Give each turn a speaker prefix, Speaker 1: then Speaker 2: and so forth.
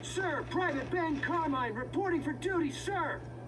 Speaker 1: Sir, Private Ben Carmine reporting for duty, sir!